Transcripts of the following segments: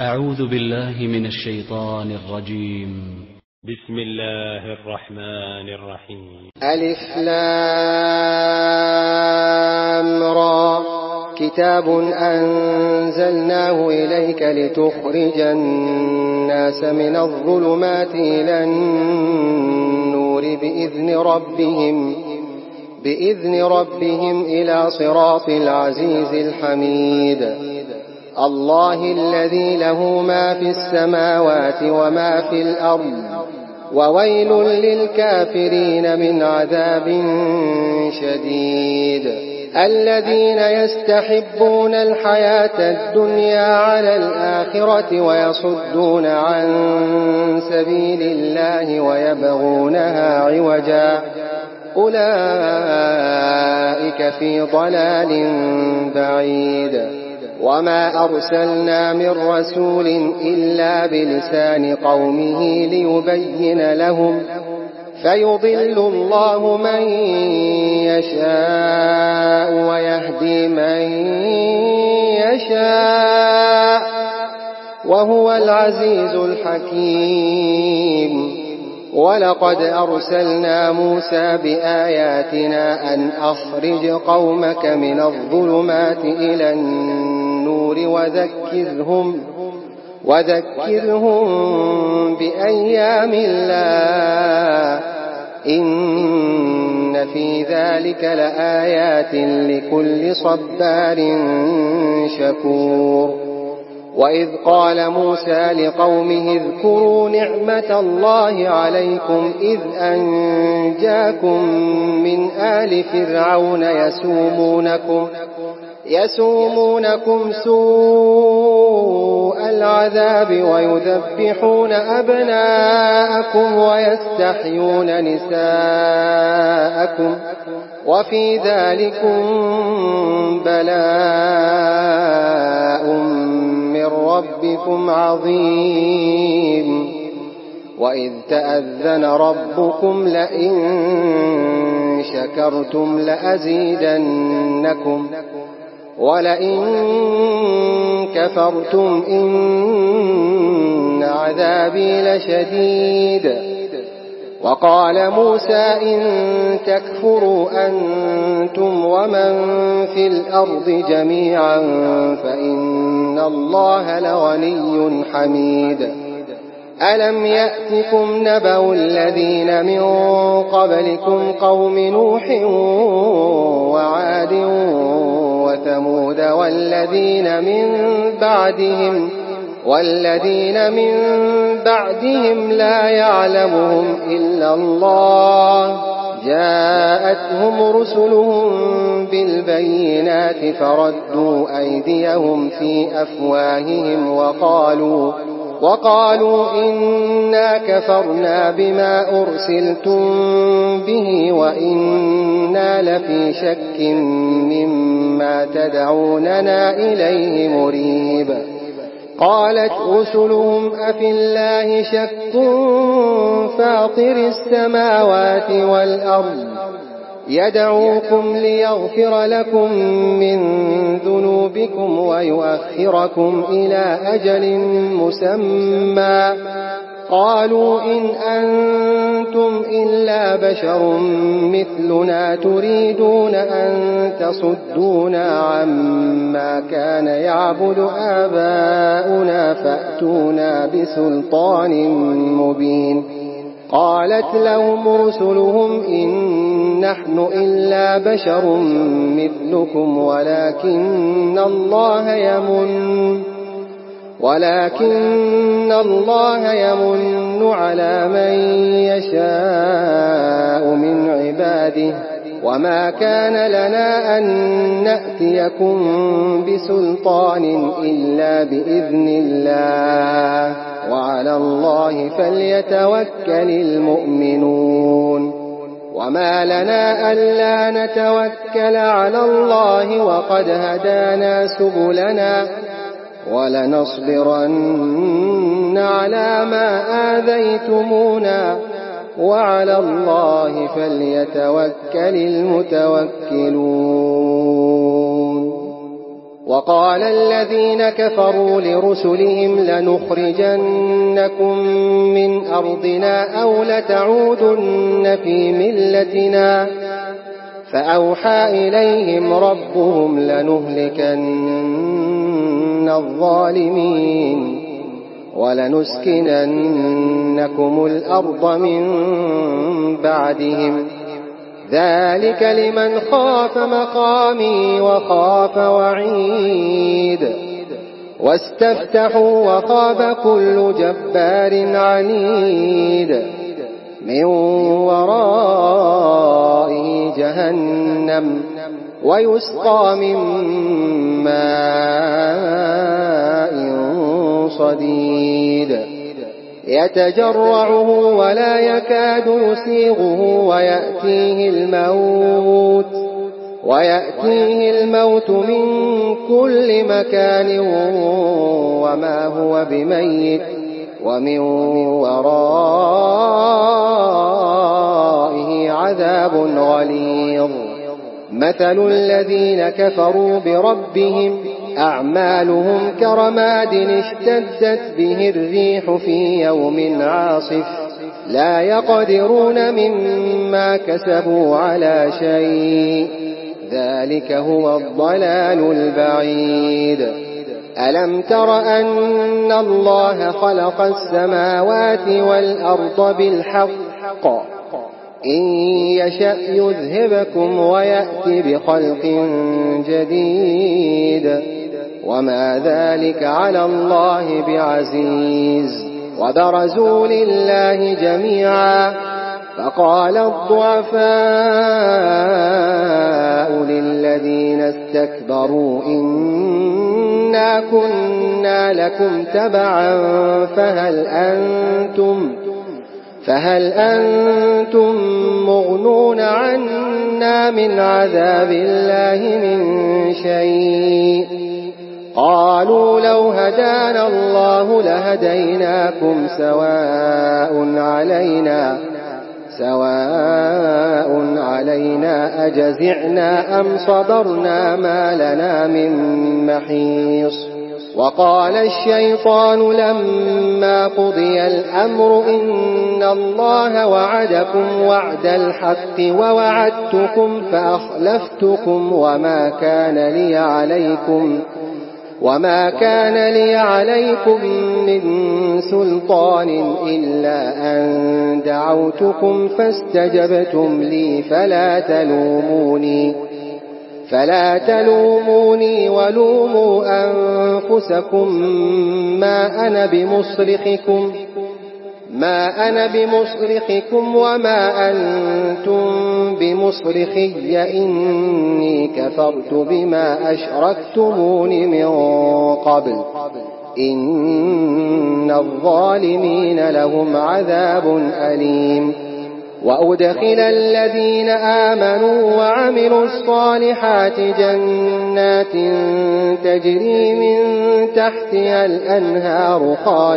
أعوذ بالله من الشيطان الرجيم. بسم الله الرحمن الرحيم. ألف لام را كتاب أنزلناه إليك لتخرج الناس من الظلمات إلى النور بإذن ربهم إلى صراط العزيز الحميد. الله الذي له ما في السماوات وما في الأرض وويل للكافرين من عذاب شديد. الذين يستحبون الحياة الدنيا على الآخرة ويصدون عن سبيل الله ويبغونها عوجا أولئك في ضلال بعيد. وما أرسلنا من رسول إلا بلسان قومه ليبين لهم فيضل الله من يشاء ويهدي من يشاء وهو العزيز الحكيم. ولقد أرسلنا موسى بآياتنا أن أخرج قومك من الظلمات إلى النور وذكرهم بأيام الله إن في ذلك لآيات لكل صبار شكور. وإذ قال موسى لقومه اذكروا نعمة الله عليكم إذ أنجاكم من آل فرعون يسومونكم سوء العذاب ويذبحون أبناءكم ويستحيون نساءكم وفي ذلكم بلاء من ربكم عظيم. وإذ تأذن ربكم لئن شكرتم لأزيدنكم ولئن كفرتم إن عذابي لشديد. وقال موسى إن تكفروا أنتم ومن في الأرض جميعا فإن الله لغني حميد. ألم يأتكم نبأ الذين من قبلكم قوم نوح وعاد وثمود والذين من بعدهم لا يعلمهم إلا الله جاءتهم رسلهم بالبينات فردوا أيديهم في أفواههم وقالوا إنا كفرنا بما أرسلتم به وإنا لفي شك مما تدعوننا إليه مريب. قالت رسلهم أفي الله شك فاطر السماوات والأرض يدعوكم ليغفر لكم من ذنوبكم ويؤخركم إلى أجل مسمى قالوا إن أنتم إلا بشر مثلنا تريدون أن تصدونا عما كان يعبد آباؤنا فأتونا بسلطان مبين. قالت لهم رسلهم إن نحن إلا بشر مثلكم ولكن الله يمن على من يشاء من عباده وما كان لنا أن نأتيكم بسلطان إلا بإذن الله وعلى الله فليتوكل المؤمنون. وما لنا ألا نتوكل على الله وقد هدانا سبلنا ولنصبرن على ما آذيتمونا وعلى الله فليتوكل المتوكلون. وقال الذين كفروا لرسلهم لنخرجنكم من أرضنا أو لتعودن في ملتنا فأوحى إليهم ربهم لنهلكن الظالمين ولنسكننكم الأرض من بعدهم ذلك لمن خاف مقامي وخاف وعيد واستفتحوا وخاب كل جبار عنيد من ورائه جهنم ويسقى من ماء صديد يتجرعه ولا يكاد يسيغه ويأتيه الموت من كل مكان وما هو بميت ومن ورائه عذاب غليظ مثل الذين كفروا بربهم أعمالهم كرماد اشتدت به الريح في يوم عاصف لا يقدرون مما كسبوا على شيء ذلك هو الضلال البعيد ألم تر أن الله خلق السماوات والأرض بالحق إن يشأ يذهبكم ويأتي بخلق جديد وما ذلك على الله بعزيز وبرزوا لله جميعا فقال الضعفاء للذين استكبروا إنا كنا لكم تبعا فهل أنتم مغنون عنا من عذاب الله من شيء قالوا لو هدانا الله لهديناكم سواء علينا أجزعنا أم صبرنا ما لنا من محيص وقال الشيطان لما قضي الأمر إن الله وعدكم وعد الحق ووعدتكم فأخلفتكم وما كان لي عليكم من سلطان إلا أن دعوتكم فاستجبتم لي فلا تلوموني ولوموا أنفسكم ما أنا بمصرخكم وما أنتم بمصرخي إني كفرت بما أشركتمون من قبل إن الظالمين لهم عذاب أليم وأدخل الذين آمنوا وعملوا الصالحات جنات تجري من تحتها الأنهار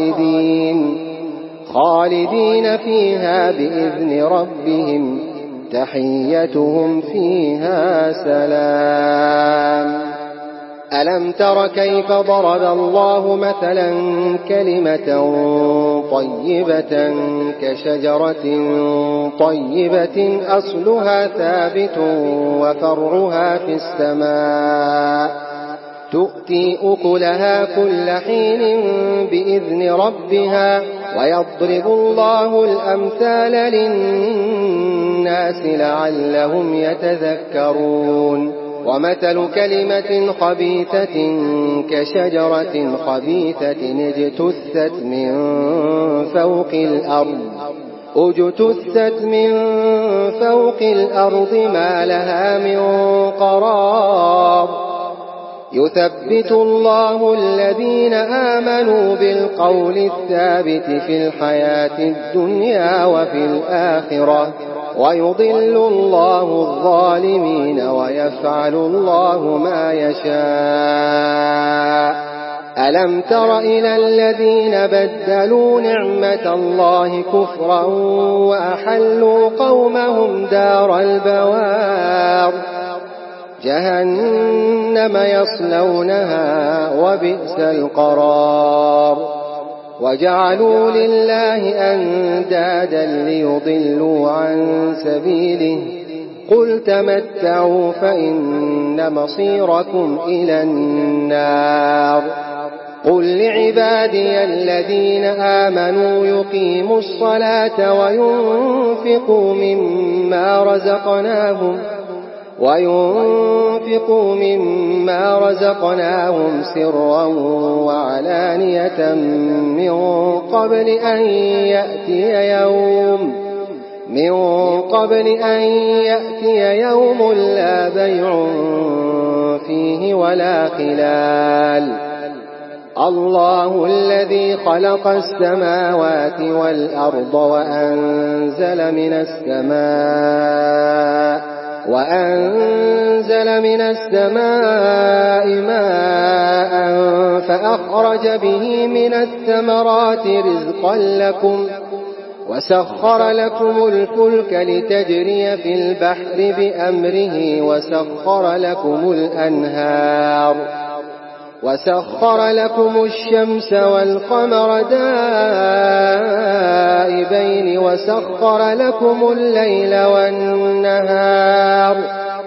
خالدين فيها بإذن ربهم تحيتهم فيها سلام ألم تر كيف ضرب الله مثلا كلمة طيبة كشجرة طيبة أصلها ثابت وفرعها في السماء تؤتي أكلها كل حين بإذن ربها ويضرب الله الأمثال للناس لعلهم يتذكرون ومثل كلمة خبيثة كشجرة خبيثة اجتثت من فوق الأرض ما لها من قرار يثبت الله الذين آمنوا بالقول الثابت في الحياة الدنيا وفي الآخرة ويضل الله الظالمين ويفعل الله ما يشاء ألم تر إلى الذين بدلوا نعمة الله كفرا وأحلوا قومهم دار البوار جهنم يصلونها وبئس القرار وجعلوا لله أندادا ليضلوا عن سبيله قل تمتعوا فإن مصيركم إلى النار قل لعبادي الذين آمنوا يقيموا الصلاة وينفقوا مما رزقناهم سرا وعلانية من قبل أن يأتي يوم لا بيع فيه ولا خلال الله الذي خلق السماوات والأرض وأنزل من السماء ماء فأخرج به من الثمرات رزقا لكم وسخر لكم الفلك لتجري في البحر بأمره وسخر لكم الشمس والقمر دائبين وسخر لكم الليل والنهار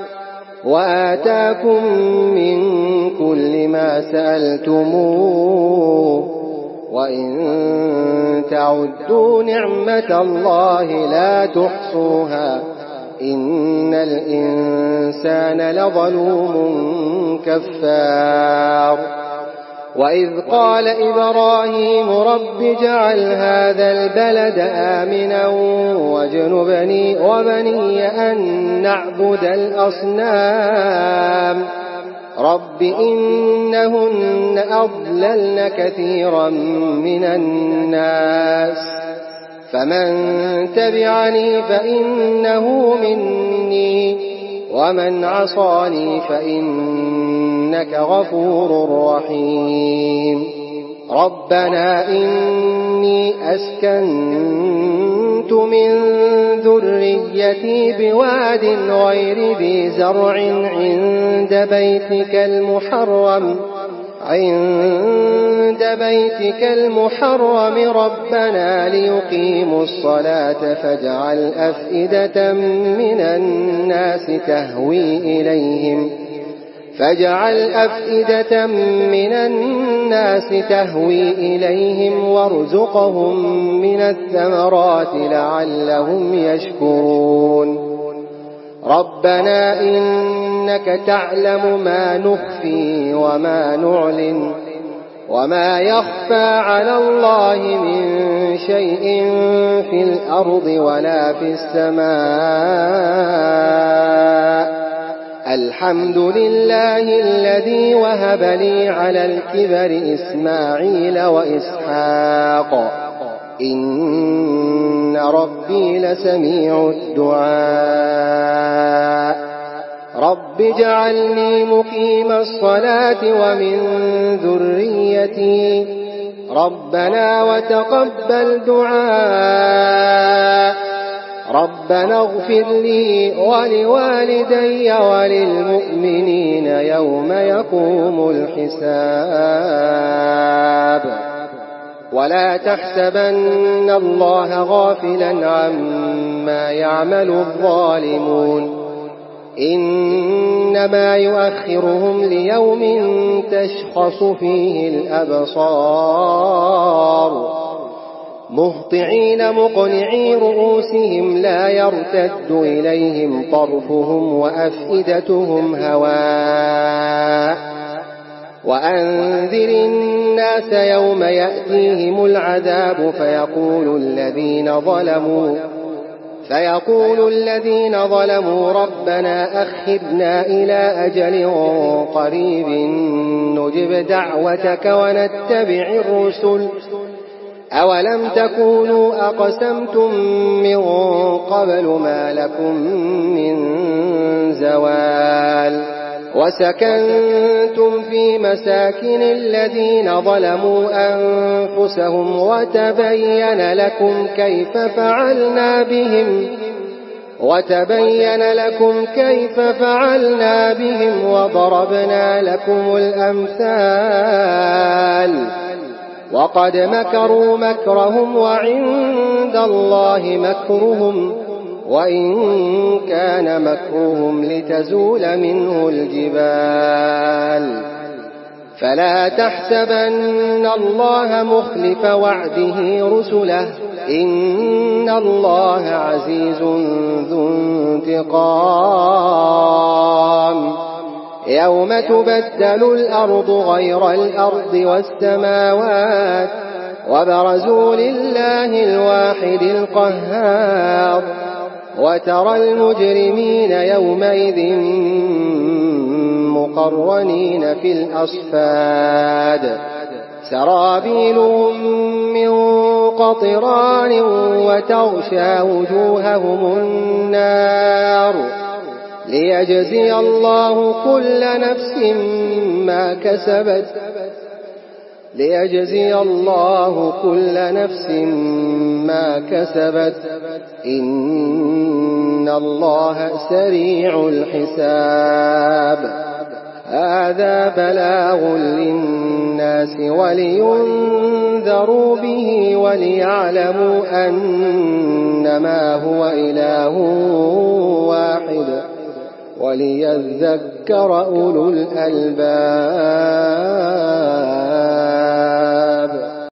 وآتاكم من كل ما سألتموه وإن تعدوا نعمة الله لا تحصوها إن الإنسان لظلوم كفار وإذ قال إبراهيم رب اجعل هذا البلد آمنا واجنبني وبني أن نعبد الأصنام رب إنهن أضللن كثيرا من الناس فمن تبعني فإنه مني ومن عصاني فإنك غفور رحيم ربنا إني أسكنت من ذريتي بواد غير ذي زرع عند بيتك المحرم ربنا ليقيموا الصلاة فاجعل أفئدة من الناس تهوي إليهم وارزقهم من الثمرات لعلهم يشكرون ربنا إنك تعلم ما نخفي وما نعلن وما يخفى على الله من شيء في الأرض ولا في السماء الحمد لله الذي وهب لي على الكبر إسماعيل وإسحاق إن ربي لسميع الدعاء رب اجعلني مقيم الصلاة ومن ذريتي ربنا وتقبل دعاء ربنا اغفر لي ولوالدي وللمؤمنين يوم يقوم الحساب ولا تحسبن الله غافلا عما يعمل الظالمون إنما يؤخرهم ليوم تشخص فيه الأبصار مهطعين مقنعي رؤوسهم لا يرتد إليهم طرفهم وأفئدتهم هواء وأنذر الناس يوم يأتيهم العذاب فيقول الذين ظلموا ربنا أخرنا إلى أجل قريب نجب دعوتك ونتبع الرسل أولم تكونوا أقسمتم من قبل ما لكم من زوال وسكنتم في مساكن الذين ظلموا أنفسهم وتبين لكم كيف فعلنا بهم وتبين لكم كيف فعلنا بهم وضربنا لكم الأمثال وقد مكروا مكرهم وعند الله مكرهم وإن كان مكرهم لتزول منه الجبال فلا تحسبن الله مخلف وعده رسله إن الله عزيز ذو انتقام يوم تبدل الأرض غير الأرض والسماوات وبرزوا لله الواحد القهار وترى المجرمين يومئذ مقرنين في الأصفاد سرابيلهم من قطران وتغشى وجوههم النار ليجزي الله كل نفس ما كسبت إن الله سريع الحساب هذا بلاغ للناس ولينذروا به وليعلموا أنما هو إله واحد وليذكر أولو الألباب